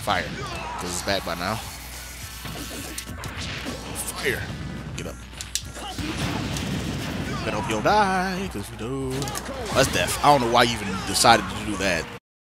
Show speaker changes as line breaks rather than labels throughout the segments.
fire. Because it's back by now. Fire. Get up. Better hope you don't die, because if you do... Oh, that's death. I don't know why you even decided to do that.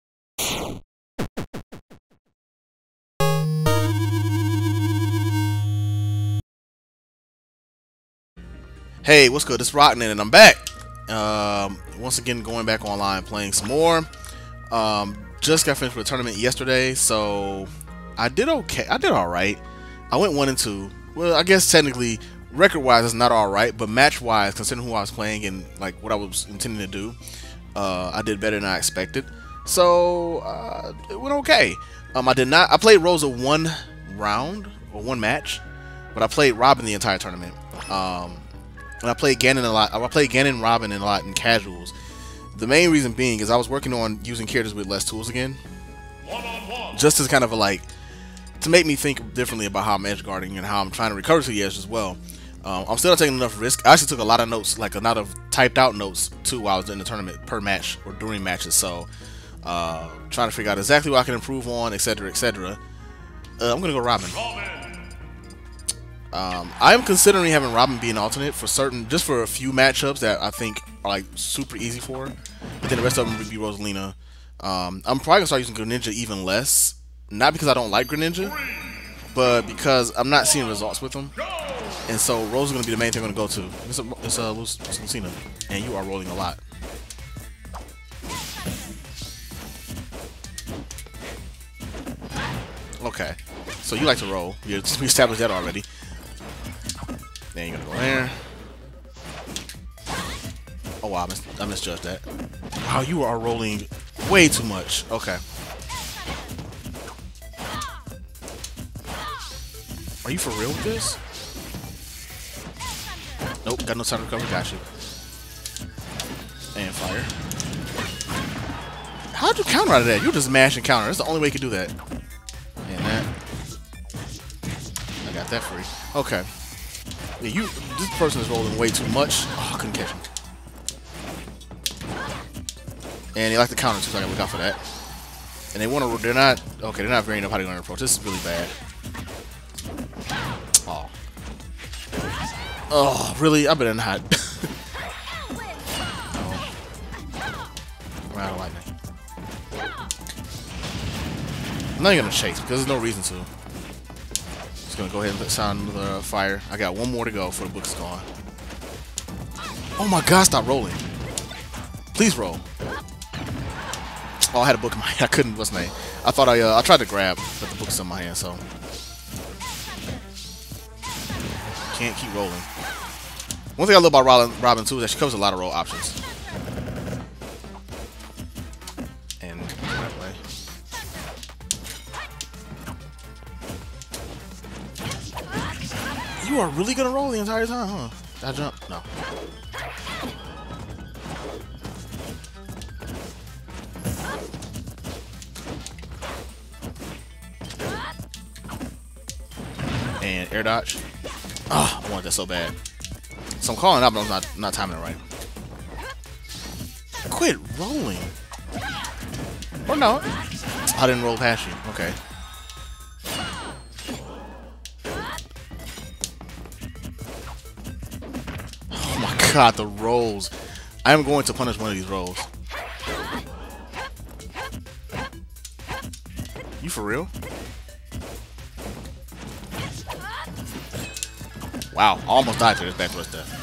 Hey, what's good? It's Rockman, and I'm back. Once again, going back online, playing some more. Just got finished with a tournament yesterday, so I did okay. I did alright. I went 1 and 2. Well, I guess technically, record-wise, it's not alright, but match-wise, considering who I was playing and like what I was intending to do, I did better than I expected. So it went okay. I played Rosa 1 round or 1 match, but I played Robin the entire tournament. And I played Ganon a lot. I played Ganon and Robin a lot in casuals. The main reason being is I was working on using characters with less tools again, just as kind of to make me think differently about how I'm edge guarding and how I'm trying to recover to the edge as well. I'm still not taking enough risk. I actually took a lot of notes, like a lot of typed out notes too, while I was in the tournament per match or during matches. So trying to figure out exactly what I can improve on, etc., etc. I'm gonna go Robin. I'm considering having Robin be an alternate for just for a few matchups that I think are like super easy for, but then the rest of them would be Rosalina. I'm probably gonna start using Greninja even less, not because I don't like Greninja, but because I'm not seeing results with them, and so Rosa's gonna be the main thing I'm gonna go to. It's Lucina, and you are rolling a lot. Okay, so you like to roll. We established that already. Then you're gonna go there. Oh wow, I misjudged that. Wow, you are rolling way too much. Okay. Are you for real with this? Nope, got no time to recover. Got you. And fire. How'd you counter out of that? You just mash and counter. That's the only way you can do that. And that. I got that free. Okay. Yeah, this person is rolling way too much. Oh, I couldn't catch him. And they like the counter too, so I gotta look out for that. And they're not varying up how they're gonna approach. This is really bad. Oh. Oh, really? I better not. Oh. Right, I like that. I'm not even gonna chase because there's no reason to. Gonna go ahead and sound the fire. I got 1 more to go before the book is gone. Oh my god, stop rolling. Please roll. Oh, I had a book in my hand. I couldn't, what's the name? I thought I tried to grab, but the book's in my hand, so. Can't keep rolling. One thing I love about Robin too is that she covers a lot of roll options. And that way. You are really gonna roll the entire time, huh? Did I jump? No. And air dodge. Oh, I wanted that so bad. So I'm calling out, but I'm not timing it right. Quit rolling. Or no. I didn't roll past you. Okay. God, the rolls. I am going to punish one of these rolls. You for real? Wow, I almost died to this back thrust death.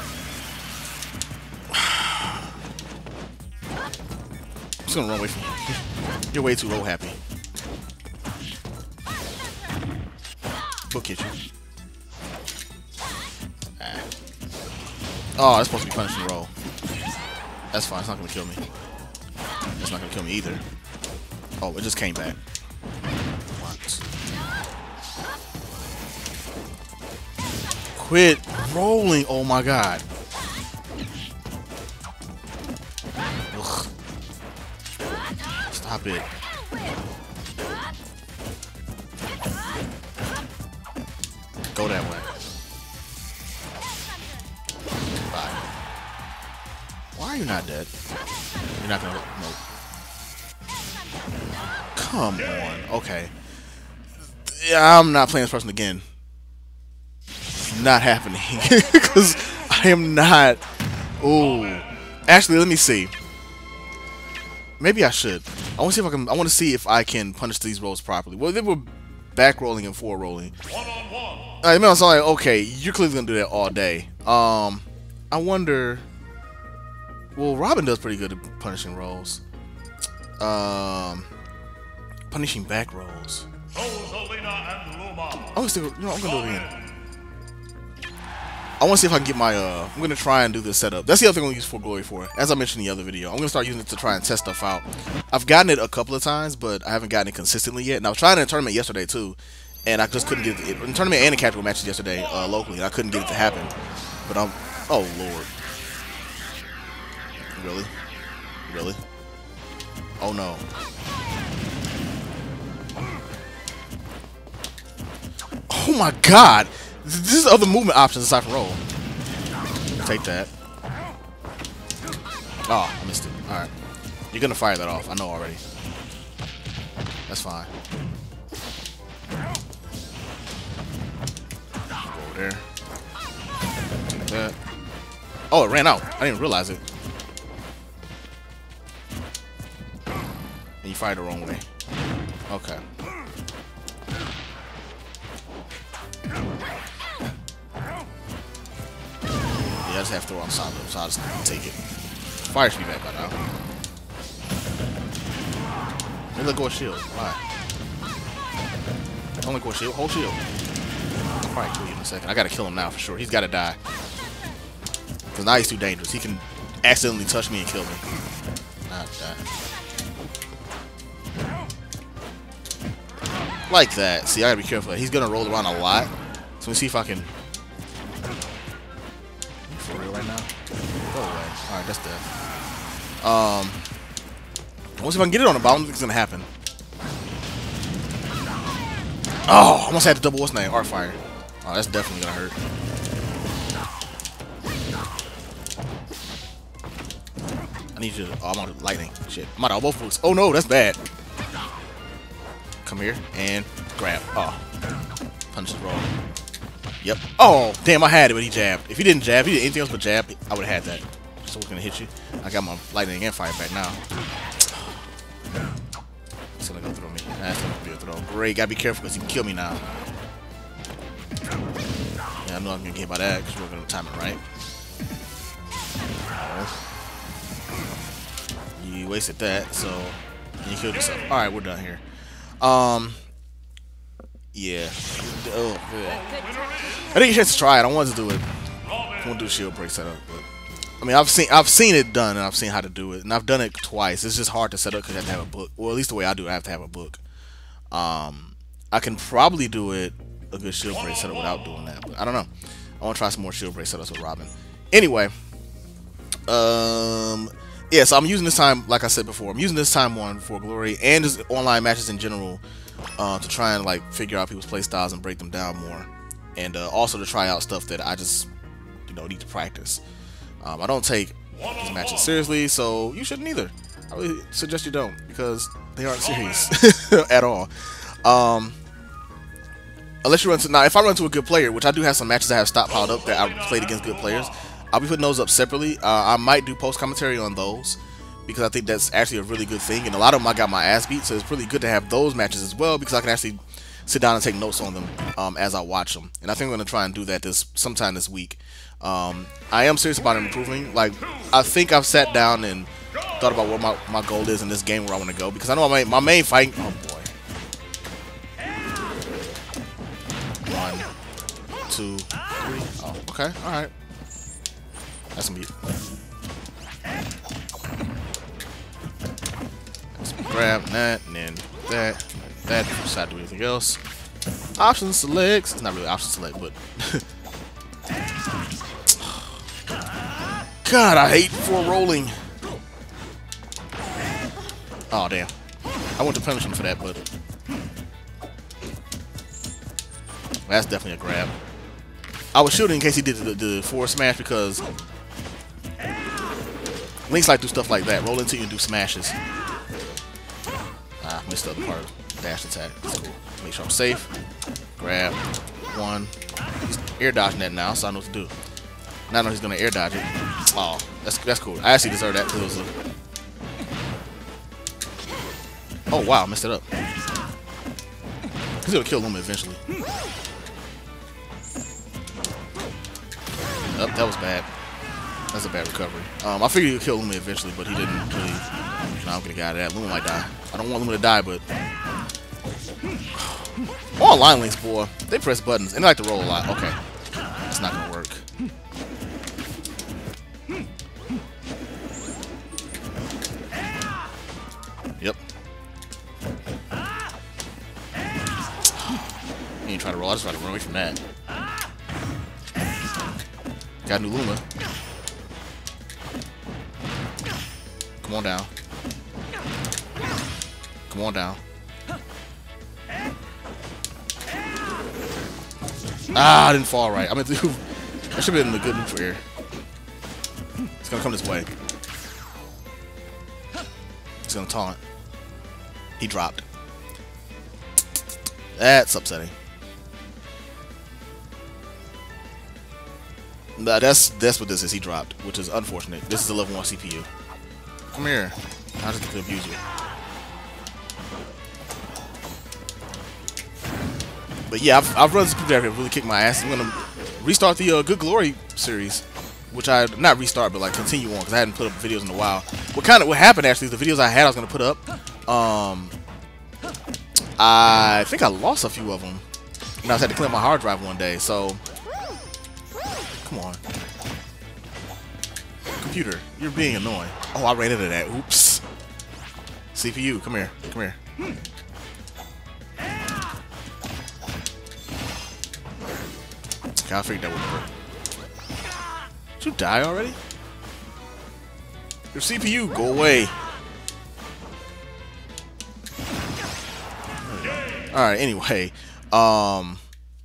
I'm just gonna run away from you. You're way too low happy. Book hit you. Oh, that's supposed to be punishing roll. That's fine. It's not going to kill me. It's not going to kill me either. Oh, it just came back. What? Quit rolling. Oh, my God. Ugh. Stop it. Go that way. Why are you not dead? You're not gonna. Nope. Come on. Okay. Yeah, I'm not playing this person again. Not happening. Because I am not. Ooh. Actually, let me see. Maybe I should. I want to see if I can. I want to see if I can punish these rolls properly. Well, they were back rolling and forward rolling. I mean, I was like, okay, you're clearly gonna do that all day. I wonder. Well, Robin does pretty good at punishing rolls. Punishing back rolls. I'm gonna do it again. I want to see if I can get my, I'm going to try and do this setup. That's the other thing I'm going to use For Glory for. As I mentioned in the other video, I'm going to start using it to try and test stuff out. I've gotten it a couple of times, but I haven't gotten it consistently yet. And I was trying it in a tournament yesterday, too. And I just couldn't get it. In tournament and in casual matches yesterday, locally, and I couldn't get it to happen. But I'm, oh, Lord. Really? Really? Oh, no. Oh, my God. This is other movement options aside from roll. Take that. Oh, I missed it. Alright. You're gonna fire that off. I know already. That's fine. Go over there. Take that. Oh, it ran out. I didn't realize it. And you fired the wrong way. Okay. I just have to throw on solid, so I'll just take it. Fire should be back by now. Let me let go of shield. Why? Don't let go of shield. Hold shield. I'll probably kill you in a second. I gotta kill him now for sure. He's gotta die. Because now he's too dangerous. He can accidentally touch me and kill me. Not that. Like that. See, I gotta be careful. He's gonna roll around a lot. So let me see if I can. For real right now? Go away. Alright, that's dead. Once if I can get it on the bottom, I don't think it's gonna happen. Oh, almost had to double what's name? Art fire. Oh, that's definitely gonna hurt. I need you to. Oh, I'm on lightning. Shit. I'm out of both books. Oh no, that's bad. Come here and grab. Oh. Punch the roll. Yep. Oh, damn, I had it, but he jabbed. If he didn't jab, if he did anything else but jab, I would have had that. So we're gonna hit you. I got my lightning and fire back now. It's gonna go through me. That's gonna be a throw. Great, gotta be careful because he can kill me now. Yeah, I know I'm gonna get hit by that because we're gonna time it right. You wasted that, so you killed yourself. Alright, we're done here. Yeah. Oh, good. I didn't get a chance to try it. I wanted to do it. I want to do a shield break setup, but I mean, I've seen it done, and I've seen how to do it, and I've done it twice. It's just hard to set up because I have to have a book. Well, at least the way I do it, I have to have a book. I can probably do it a good shield break setup without doing that, but I don't know. I want to try some more shield break setups with Robin. Anyway, yeah. So I'm using this time, like I said before, I'm using this time on For Glory and just online matches in general. To try and like figure out people's play styles and break them down more, and also to try out stuff that I just need to practice. I don't take these matches seriously, so you shouldn't either. I really suggest you don't because they aren't serious at all. Unless you run to now, if I run to a good player, which I do have some matches I have stockpiled up that I played against good players, I'll be putting those up separately. I might do post commentary on those, because I think that's actually a really good thing, and a lot of them I got my ass beat, so it's really good to have those matches as well, because I can actually sit down and take notes on them as I watch them. And I think I'm going to try and do that sometime this week. I am serious about improving. Like, I think I've sat down and thought about what my goal is in this game, where I want to go, because I know my main fight. Oh boy. 1, 2, 3. Oh, okay, all right. That's some beat. Grab that, and then that, decide to do anything else. Option select. It's not really option select, but God, I hate for rolling. Oh damn! I went to punish him for that, but that's definitely a grab. I was shooting in case he did the forward smash, because Links like to do stuff like that. Roll into you and do smashes. Ah, missed the other part. dash attack. That's cool. Make sure I'm safe. Grab. One. He's air dodging that now, so I know what to do. Now I know he's gonna air dodge it. Oh, that's cool. I actually deserve that because it was a... Oh wow, messed it up. He's gonna kill Luma eventually. Oh, that was bad. That's a bad recovery. I figured he would kill Luma eventually, but he didn't really. Now I'm gonna get out of that. Luma might die. I don't want Luma to die, but online links, boy, they press buttons and they like to roll a lot. Okay, it's not gonna work. Yep. He ain't trying to roll. I just tried to run away from that. Got a new Luma. Come on down. Come on down. Ah, I didn't fall right. I mean, dude, I should have been in the good neutral air. It's gonna come this way. It's gonna taunt. He dropped. That's upsetting. Nah, that's what this is. He dropped, which is unfortunate. This is a level 1 CPU. Come here. I just have to abuse you. But yeah, I've run some people that have really kicked my ass. I'm gonna restart the Good Glory series, which I not restart, but like continue on because I hadn't put up videos in a while. What happened actually? The videos I had I was gonna put up. I think I lost a few of them, and I had to clean up my hard drive one day. So come on, computer, you're being annoying. Oh, I ran into that. Oops. CPU, come here. Come here. I figured that would work. Did you die already? Your CPU, go away. Alright, anyway. What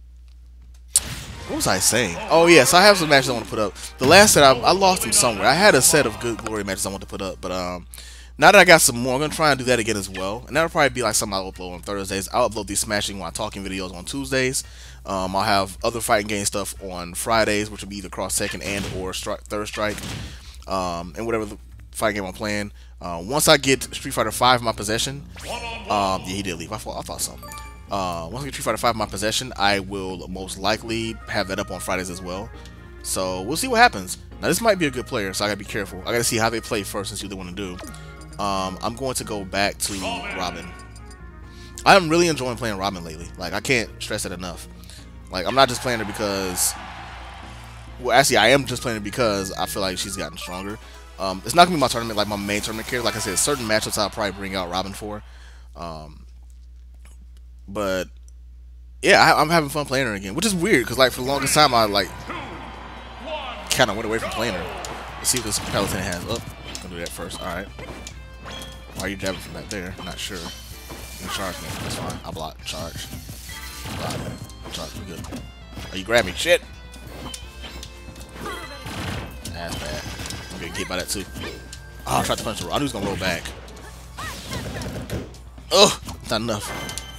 was I saying? Oh, yeah, so I have some matches I want to put up. The last set, I lost them somewhere. I had a set of Good Glory matches I want to put up, but now that I got some more, I'm going to try and do that again as well. And that'll probably be like something I'll upload on Thursdays. I'll upload these Smashing while talking videos on Tuesdays. I'll have other fighting game stuff on Fridays, which will be either Cross Second and or Third Strike. And whatever the fighting game I'm playing. Once I get Street Fighter 5 in my possession, yeah, he did leave. I thought so. Once I get Street Fighter 5 in my possession, I will most likely have that up on Fridays as well. So we'll see what happens. Now this might be a good player, so I gotta be careful. I gotta see how they play first and see what they want to do. I'm going to go back to Robin. I'm really enjoying playing Robin lately. Like, I can't stress it enough. Like, I'm not just playing her because... Well, actually, I am just playing her because I feel like she's gotten stronger. It's not going to be my tournament, like my main tournament character. Like I said, certain matchups I'll probably bring out Robin for. But, yeah, I'm having fun playing her again. Which is weird, because, like, for the longest time, I, like, kind of went away from playing her. Let's see what this Paladin has. Oh, gonna do that first. Alright. Why are you jabbing from back there? I'm not sure. You can charge me. That's fine. I'll block. Charge. Block. Charge. We're good. Oh, you grab me. Shit! That's bad. I'm gonna get by that too. Oh, I tried to punch the roll. I knew he was gonna roll back. Ugh! Not enough.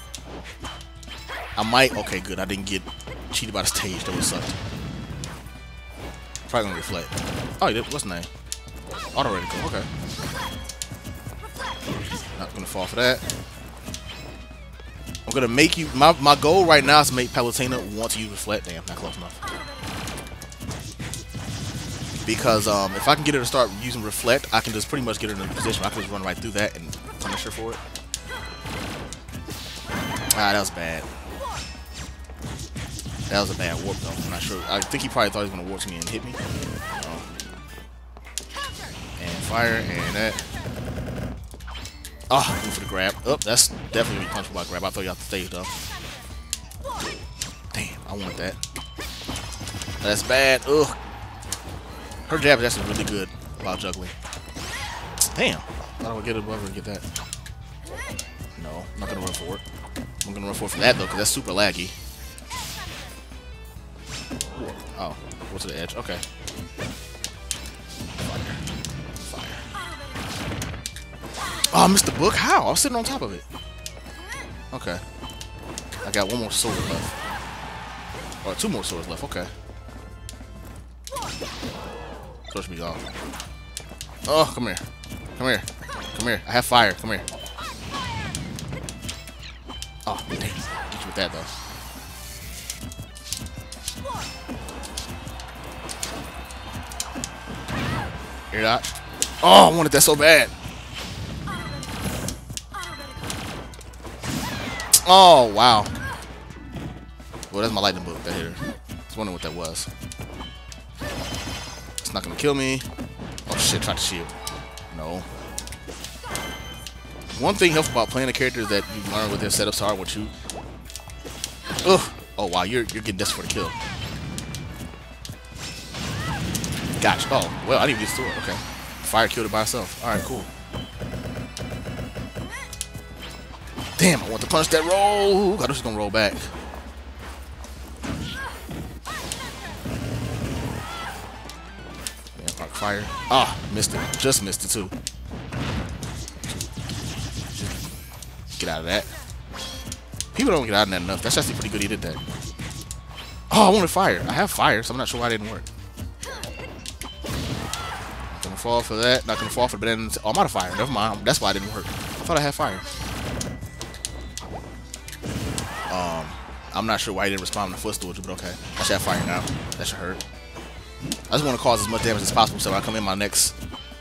I might. Okay, good. I didn't get cheated by the stage. That would suck. Probably gonna reflect. Oh, he did. What's the name? Auto ready. Okay. Not gonna fall for that. I'm gonna make you. My goal right now is to make Palutena want to use reflect. Damn, not close enough. Because if I can get her to start using reflect, I can just pretty much get her in a position where I can just run right through that and punish her for it. Ah, that was bad. That was a bad warp though. I'm not sure. I think he probably thought he was gonna warp to me and hit me. And fire and that. Oh, going for the grab. Oh, that's definitely gonna be punchable by grab. I throw you off the stage though. Damn, I want that. That's bad. Ugh. Her jab is actually really good while juggling. Damn. I thought I would get it above her and get that. No, I'm not gonna run for it. I'm gonna run for that though, because that's super laggy. Oh, go to the edge. Okay. Fire. Fire. Oh, I missed the book? How? I was sitting on top of it. Okay. I got one more sword left. Or two more swords left. Okay. Push me off. Oh, come here. Come here. Come here. I have fire. Come here. Oh, damn. Get you with that, though. Here, dodge. Oh, I wanted that so bad. Oh, wow. Well, that's my lightning bolt that hit her. I was wondering what that was. It's not going to kill me. Oh, shit. Try to shield. No. One thing helpful about playing a character is that you learn what their setups are, what you... Ugh. Oh, wow. You're getting desperate for the kill. Gotcha. Oh, well, I didn't even get to it. Okay. Fire killed it by itself. Alright, cool. Damn, I want to punch that roll. I was just going to roll back. Damn, arc fire. Ah, missed it. Just missed it, too. Get out of that. People don't get out of that enough. That's actually pretty good he did that. Oh, I wanted fire. I have fire, so I'm not sure why it didn't work. Not gonna fall for that. Not gonna fall for the banana. Oh, I'm out of fire. Never mind. That's why it didn't work. I thought I had fire. I'm not sure why he didn't respond to the footstool, but okay. I should have fire now. That should hurt. I just want to cause as much damage as possible so when I come in my next...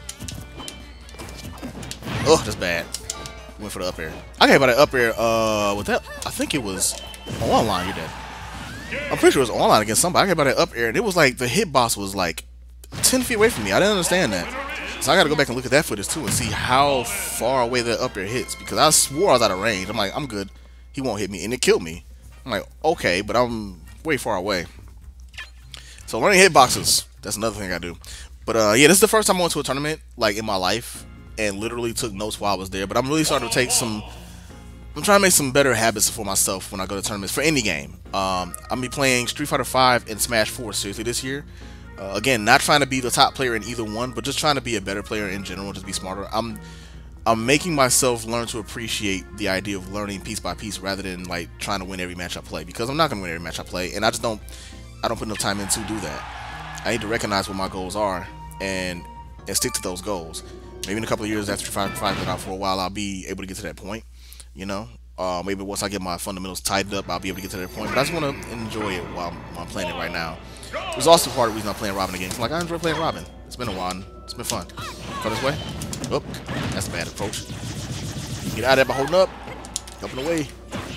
Oh, that's bad. Went for the up air. I got by the up air, with that, I think it was online, you're dead. I'm pretty sure it was online against somebody. I got by that up air, and it was like, the hitbox was like 10 feet away from me. I didn't understand that. So I gotta go back and look at that footage too and see how far away that up air hits, because I swore I was out of range. I'm like, I'm good. He won't hit me, and it killed me. I'm like, okay, but I'm way far away. So learning hitboxes, that's another thing I do. But yeah, this is the first time I went to a tournament, like, in my life, and literally took notes while I was there. But I'm really starting to take some... I'm trying to make some better habits for myself when I go to tournaments for any game. I'm gonna be playing Street Fighter 5 and Smash 4 seriously this year. Again, not trying to be the top player in either one, but just trying to be a better player in general, just be smarter. I'm making myself learn to appreciate the idea of learning piece by piece rather than like trying to win every match I play, because I'm not gonna win every match I play, and I don't put enough time in to do that. I need to recognize what my goals are and stick to those goals. Maybe in a couple of years after Street Fighter 5 been out for a while, I'll be able to get to that point. You know, maybe once I get my fundamentals tightened up, I'll be able to get to that point. But I just want to enjoy it while I'm playing it right now. There's also part of the reason I'm playing Robin again. Like, I enjoy playing Robin. It's been a while. And it's been fun. Go this way. Oh, that's a bad approach. Get out of there by holding up. Up and away.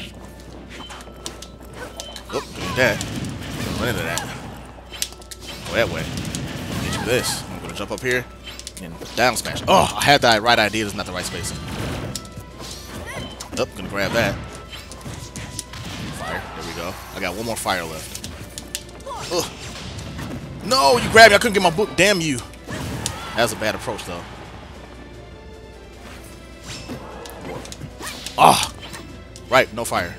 Oh, doing that. Run into that. Go that way. Get you this. I'm gonna jump up here and down smash. Oh, I had the right idea. It's not the right space. Oh, gonna grab that. Fire. There we go. I got one more fire left. Ugh. No, you grabbed me. I couldn't get my book. Damn you. That was a bad approach, though. Ah, oh, right. No fire.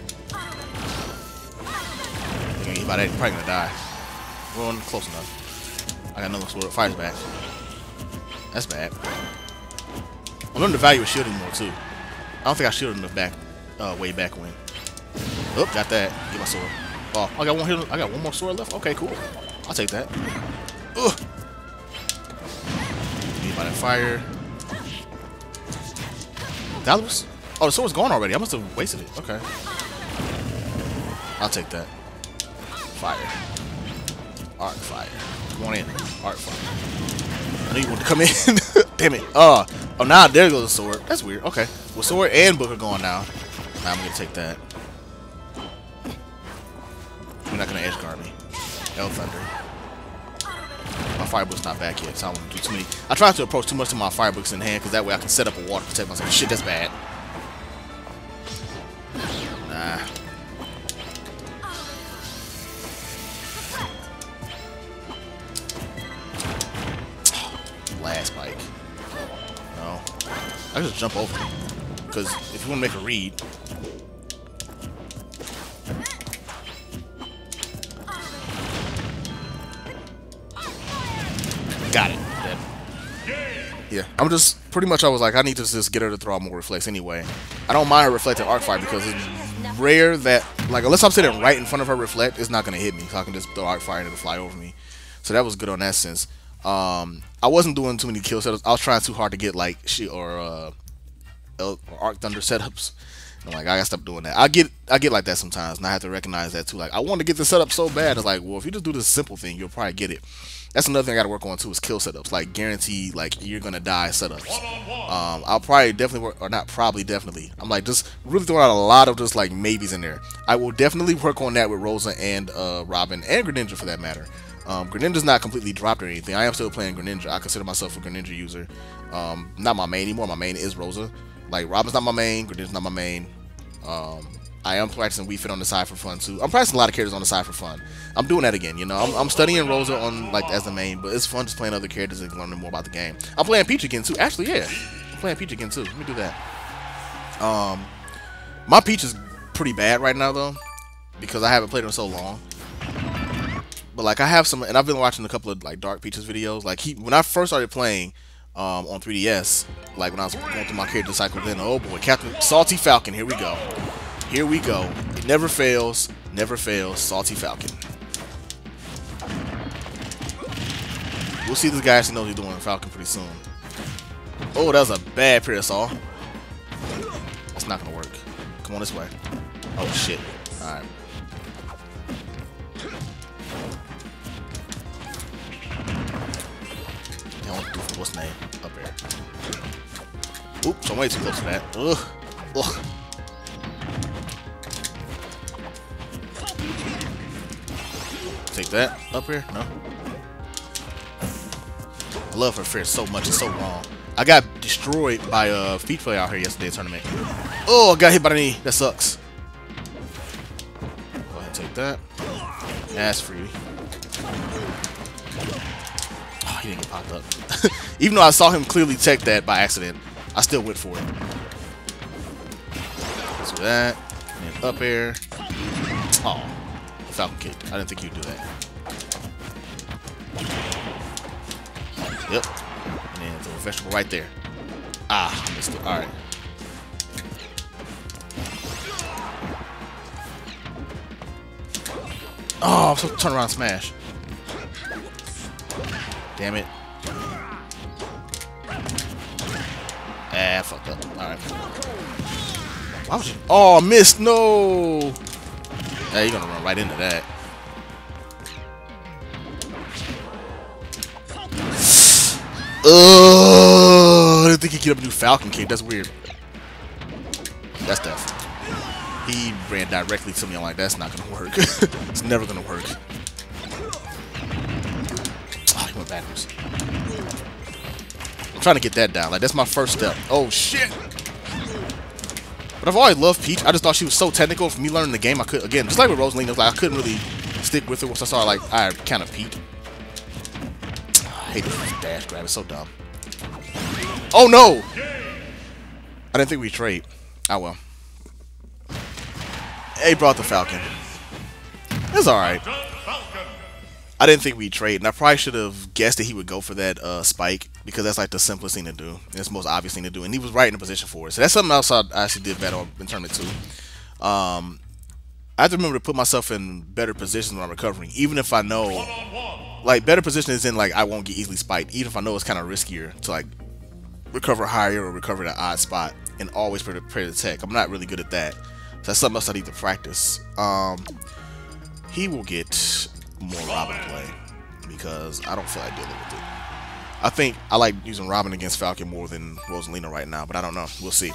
He's about to probably gonna die. We're on close enough. I got another sword. Fire's back. That's bad. I'm learning the value of shielding more too. I don't think I shielded enough back, way back when. Oh, got that. Get my sword. Oh, I got one more sword left. Okay, cool. I'll take that. Ugh. Need by that fire. That was. Oh, the sword's gone already. I must have wasted it. Okay. I'll take that. Fire. Arc fire. Come on in. Arc fire. I knew you wanted to come in. Damn it. Oh, now there goes the sword. That's weird. Okay. Well, sword and book are gone now. I'm going to take that. You're not going to edge guard me. Hell Thunder. My firebook's not back yet, so I don't want to do too many. I try to approach too much to my firebooks in hand, because that way I can set up a wall to protect myself. Shit, that's bad. Nah. Last spike. No. I can just jump over him. Because if you want to make a read. Got it. Dead. Yeah. I'm just pretty much I was like, I need to just get her to throw out more reflex anyway. I don't mind her reflecting arc fire because it's rare that, like, unless I'm sitting right in front of her reflect, it's not gonna hit me. So I can just throw arc fire and it'll fly over me. So that was good on that sense. I wasn't doing too many kill setups. I was trying too hard to get like shit or arc thunder setups. I'm like, I gotta stop doing that. I get like that sometimes, and I have to recognize that too. Like, I want to get the setup so bad. It's like, well, if you just do this simple thing, you'll probably get it. That's another thing I gotta work on too, is kill setups. Like, guaranteed, like, you're gonna die setups. I'll probably definitely work, or not probably, definitely. I'm like, just really throwing out a lot of just like maybes in there. I will definitely work on that with Rosa and Robin and Greninja for that matter. Greninja's not completely dropped or anything. I am still playing Greninja. I consider myself a Greninja user. Not my main anymore. My main is Rosa. Like, Robin's not my main, Greninja's not my main. I am practicing Wii Fit on the side for fun too. I'm practicing a lot of characters on the side for fun. I'm doing that again, you know. I'm studying Rosa on like as the main, but it's fun just playing other characters and learning more about the game. I'm playing Peach again too. Actually, yeah, I'm playing Peach again too. Let me do that. My Peach is pretty bad right now though, because I haven't played her in so long. But like, I have some, and I've been watching a couple of like Dark Peach's videos. Like, when I first started playing on 3DS, like when I was going through my character cycle, then oh boy, Captain Salty Falcon, here we go. Here we go. It never fails, Salty Falcon. We'll see this guy actually knows he's doing Falcon pretty soon. Oh, that was a bad parasol. That's not gonna work. Come on this way. Oh shit. Alright. What's the name? Up there. Oops, I'm way too close to that. Ugh. Ugh. Take that up here? No. I love her fear so much. It's so wrong. I got destroyed by a feet player out here yesterday tournament. Oh, I got hit by the knee. That sucks. Go ahead and take that. That's free. Oh, he didn't get popped up. Even though I saw him clearly tech that by accident, I still went for it. Let's do that. And then up air. Oh, Falcon kicked. I didn't think you'd do that. Yep. And then throw a vegetable right there. Ah, I missed it. Alright. Oh, I'm supposed to turn around and smash. Damn it. Ah, I fucked up. Alright. Why was you? Oh, I missed. No. Yeah, you're gonna run right into that. I didn't think he could up do Falcon kick. That's weird. That's tough. He ran directly to me. I'm like, that's not gonna work. It's never gonna work. Oh, he went backwards. I'm trying to get that down. Like, that's my first step. Oh shit! But I've always loved Peach. I just thought she was so technical. For me learning the game, I could, again, just like with Rosalina, like I couldn't really stick with her once I saw like I kind of peaked. I hate this dash grab. It's so dumb. Oh no! I didn't think we'd trade. Oh well. He brought the Falcon. It's alright. I didn't think we'd trade, and I probably should have guessed that he would go for that spike, because that's like the simplest thing to do. It's the most obvious thing to do, and he was right in the position for it. So that's something else I actually did better in tournament 2. I have to remember to put myself in better positions when I'm recovering, even if I know, like, better position is in like I won't get easily spiked, even if I know it's kind of riskier to like recover higher or recover at an odd spot, and always prepare the tech. I'm not really good at that. So that's something else I need to practice. He will get more Robin play because I don't feel like dealing with it. I think I like using Robin against Falcon more than Rosalina right now, but I don't know. We'll see.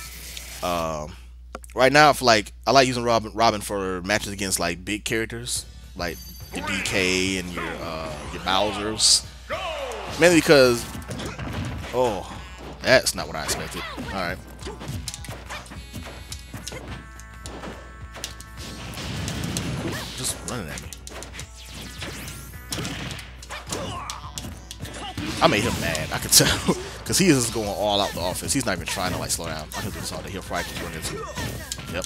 Right now, I like using Robin for matches against like big characters, like your DK and your Bowsers. Mainly because, oh, that's not what I expected. All right. Just running at me. I made him mad. I could tell, because he is just going all out the offense. He's not even trying to like slow down. I can do this all day. He'll probably keep running into it. Yep.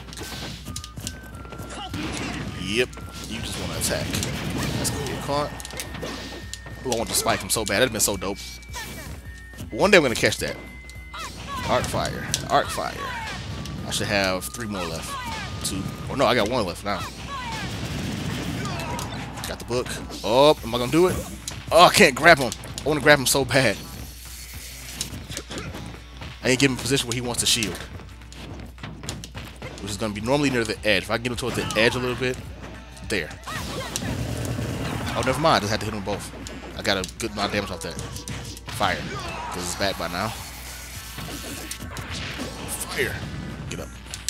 Yep. You just want to attack. That's gonna get caught. Ooh, I want to spike him so bad. That'd been so dope. One day I'm gonna catch that. Arc fire. Arc fire. I should have 3 more left. 2. Or no, I got 1 left now. Got the book. Oh, am I gonna do it? Oh, I can't grab him. I want to grab him so bad. I ain't give him a position where he wants to shield. Which is gonna be normally near the edge. If I get him towards the edge a little bit, there. Oh, never mind. I just had to hit them both. I got a good amount of damage off that. Fire. Because it's back by now. Fire. Get up.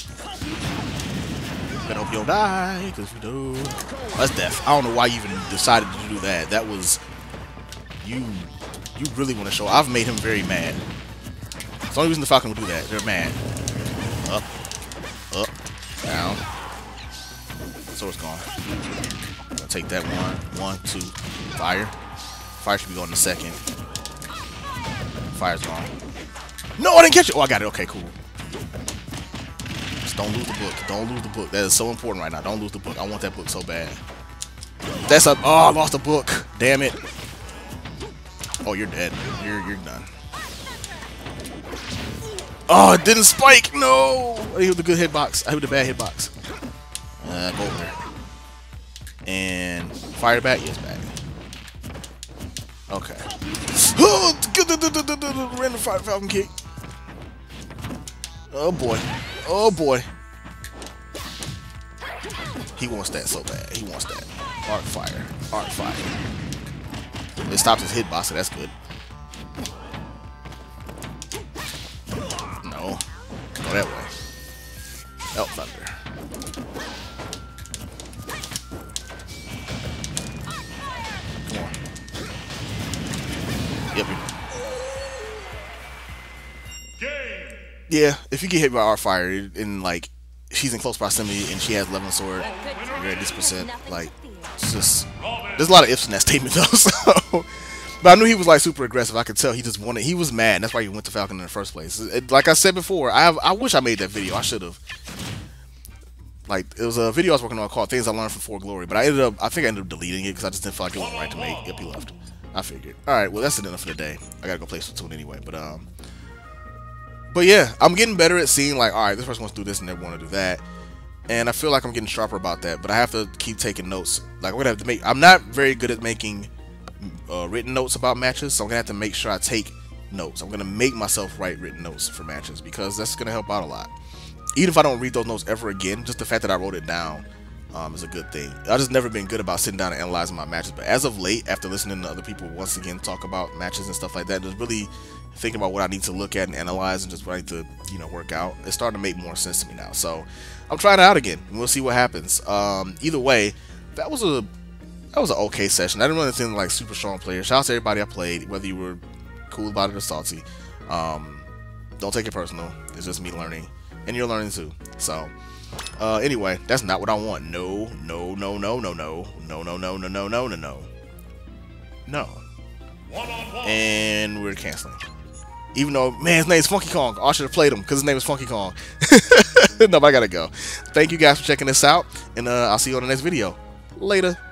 Better hope you don't die, because if you do... Oh, that's death. I don't know why you even decided to do that. That was... You really want to show... I've made him very mad. It's the only reason the Falcon will do that. They're mad. Up. Up. Down. Sword's gone. I'll take that 1, 2. Fire. Fire should be going in a second. Fire's gone. No, I didn't catch it. Oh, I got it. Okay, cool. Just don't lose the book. Don't lose the book. That is so important right now. Don't lose the book. I want that book so bad. That's a... Oh, I lost the book. Damn it. Oh, you're dead. You're done. Oh, it didn't spike. No. I hit the good hitbox. I hit the bad hitbox. Go over there. And fire back. Yes, back. Okay. Random fire Falcon kick. Oh boy. Oh boy. He wants that so bad. He wants that. Arc fire. Arc fire. It stops his hitbox, so that's good. No. Go that way. Oh, thunder. Come on. Yep. Yeah, if you get hit by our fire and like she's in close proximity and she has 11 sword, you're at this percent. Like, it's just there's a lot of ifs in that statement though. So, but I knew he was like super aggressive. I could tell he just wanted. He was mad. That's why he went to Falcon in the first place. Like I said before, I wish I made that video. I should have. Like, it was a video I was working on called "Things I Learned from 4 Glory," but I think I ended up deleting it because I just didn't feel like it wasn't right to make. Yep, he left. I figured. All right, well that's enough for the day. I gotta go play Splatoon anyway. But yeah, I'm getting better at seeing like, all right, this person wants to do this and they want to do that, and I feel like I'm getting sharper about that. But I have to keep taking notes. Like, I'm gonna have to make. I'm not very good at making written notes about matches, so I'm gonna have to make sure I take notes. I'm gonna make myself write written notes for matches because that's gonna help out a lot. Even if I don't read those notes ever again, just the fact that I wrote it down is a good thing. I've just never been good about sitting down and analyzing my matches, but as of late, after listening to other people once again talk about matches and stuff like that, just really thinking about what I need to look at and analyze and just what I need to, you know, work out, it's starting to make more sense to me now. So I'm trying it out again, and we'll see what happens. Either way, that was an okay session. I didn't really think like super strong players. Shout out to everybody I played, whether you were cool about it or salty. Don't take it personal. It's just me learning, and you're learning too. So anyway, that's not what I want. No. And we're canceling. Even though, man, his name's Funky Kong. I should have played him because his name is Funky Kong. No, but I gotta go. Thank you guys for checking this out, and I'll see you on the next video. Later.